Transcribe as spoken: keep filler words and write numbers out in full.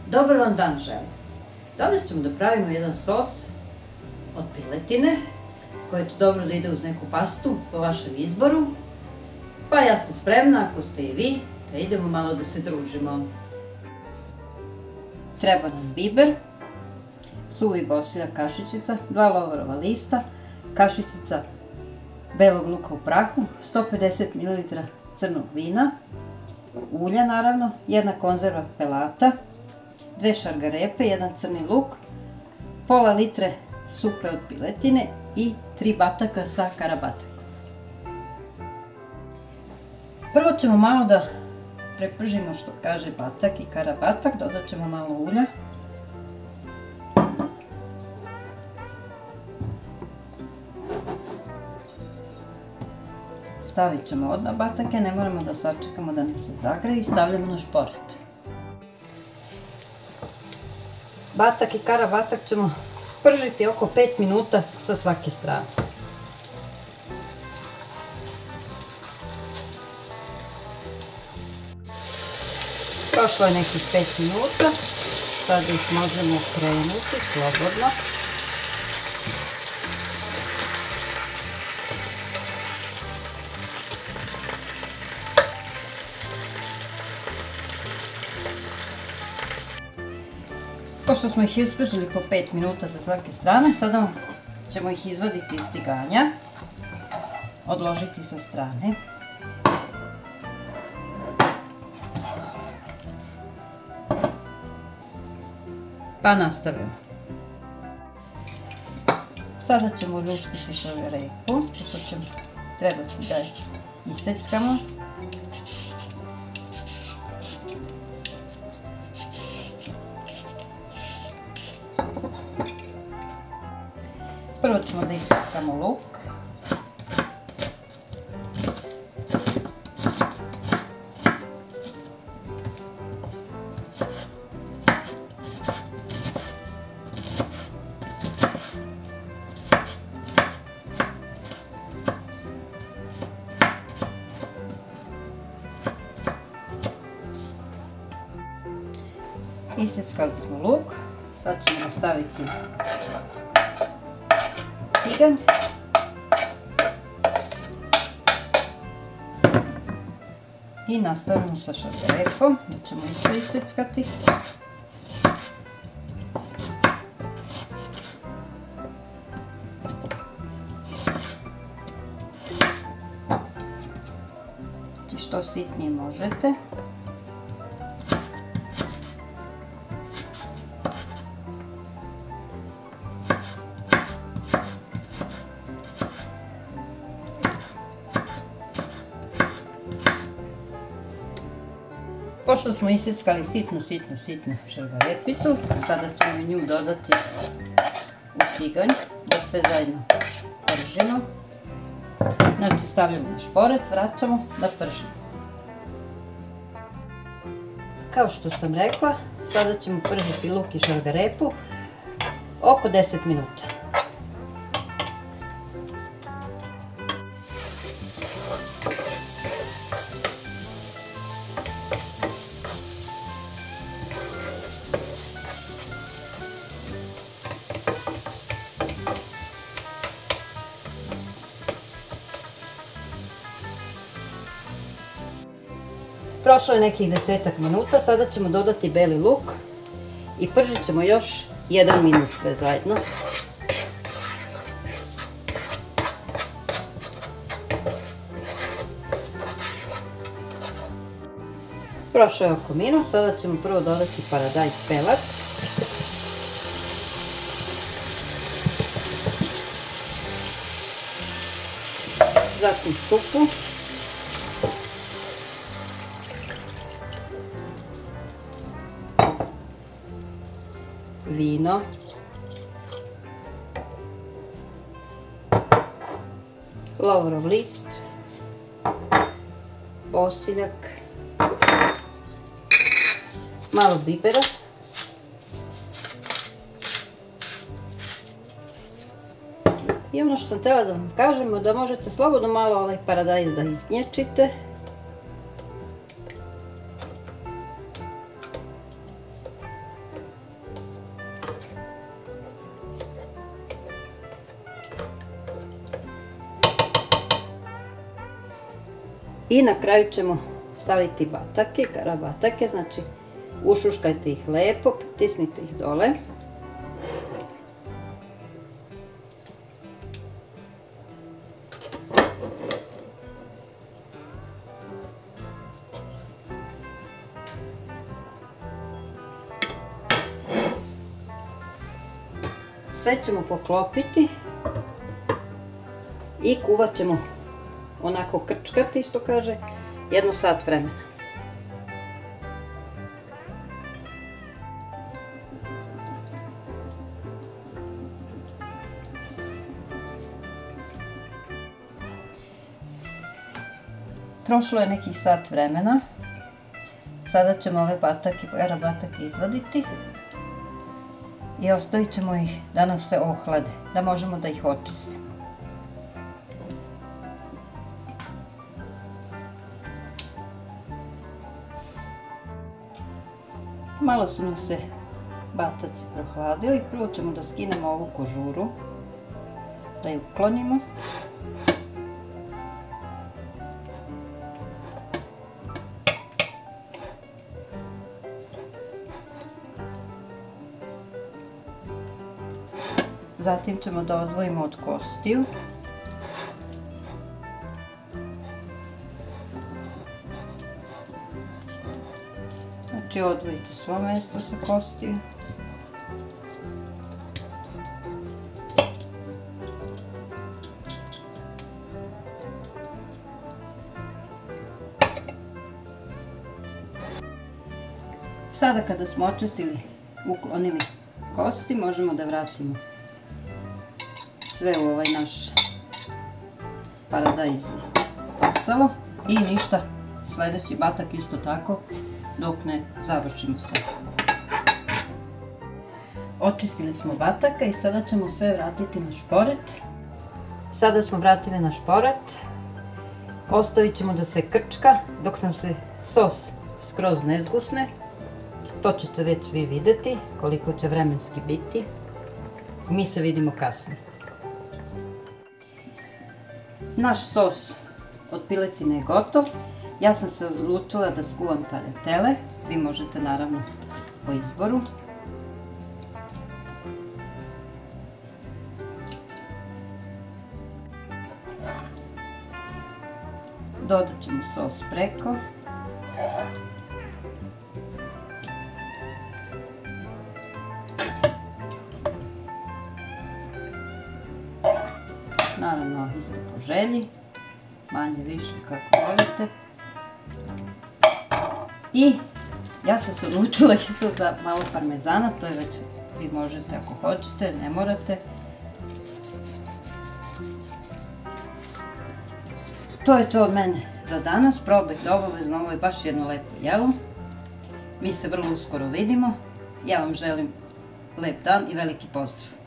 Dobar vam dan želim. Danas ćemo da pravimo jedan sos od piletine koji će dobro da ide uz neku pastu po vašem izboru. Pa ja sam spremna, ako ste i vi, da idemo malo da se družimo. Treba nam biber, suvi bosiljak kašičica, dva lovorova lista, kašičica belog luka u prahu, sto pedeset mililitara crnog vina, ulja naravno, jedna konzerva pelata, dve šargarepe, jedan crni luk, pola litre supe od piletine i tri bataka sa karabatakom. Prvo ćemo malo da prepržimo, što kaže, batak i karabatak, dodat ćemo malo ulja. Stavit ćemo odmah batake, ne moramo da sačekamo da nam se zagreje i stavljamo na šporet. Batak i karabatak ćemo pržiti oko pet minuta sa svake strane. Prošlo je nekih pet minuta, sad ih možemo okrenuti slobodno. Pošto smo ih ispržili po pet minuta sa svake strane, sada ćemo ih izvaditi iz tiganja, odložiti sa strane. Pa nastavimo. Sada ćemo ljuštiti šargarepu, što ćemo trebati da je iseckamo. Prvo ćemo da iseckamo luk. Iseckali smo luk, sad ćemo nastaviti tiganj. I nastavljamo sa šargarepom, da ćemo isto iseckati. Znači što sitnije možete. Pošto smo iseckali sitnu, sitnu, sitnu šargarepicu, sada ćemo nju dodati u tiganj, da sve zajedno pržimo. Znači stavljamo na šporet, vraćamo da pržimo. Kao što sam rekla, sada ćemo pržiti luk i šargarepu oko deset minuta. Prošlo je nekih desetak minuta, sada ćemo dodati beli luk i pržit ćemo još jedan minut sve zajedno. Prošlo je oko minut, sada ćemo prvo dodati paradajz pelat. Zatim supu. Vino, lovorov list, bosiljak, malo bibera, i ono što sam htjela da vam kažem, da možete slobodno malo ovaj paradajz da izgnječite. I na kraju ćemo staviti batake, kara batake, znači ušuškajte ih lepo, pritisnite ih dole. Sve ćemo poklopiti i kuvat ćemo onako krčkati, što kaže, jedno sat vremena. Prošlo je nekih sat vremena. Sada ćemo ove batake, kara batake izvaditi i ostavit ćemo ih da nam se ohlade, da možemo da ih očistimo. Malo su nam se bataci prohladili, prvo ćemo da skinemo ovu kožuru, da ju uklonimo. Zatim ćemo da odvojimo od kostiju. Znači odvojite svo mesto sa kostiju. Sada kada smo očistili, uklonili kosti, možemo da vratimo sve u ovaj naš paradajz ostalo i ništa, sljedeći batak isto tako dok ne završimo sve. Očistili smo bataka i sada ćemo sve vratiti na šporet. Sada smo vratili na šporet, ostavit ćemo da se krčka dok nam se sos skroz ne zgusne. To ćete već vi vidjeti koliko će vremenski biti. Mi se vidimo kasnije. Naš sos od piletine je gotov. Ja sam se odlučila da skuvam tagliatelle. Vi možete naravno po izboru. Dodat ćemo sos preko. Naravno isto po želji, manje više kako volite. I ja sam se odlučila isto za malo parmezana, to je već vi možete ako hoćete, ne morate. To je to od mene za danas, probajte obavezno, ovo je baš jedno lepo jelo. Mi se vrlo uskoro vidimo, ja vam želim lep dan i veliki pozdrav.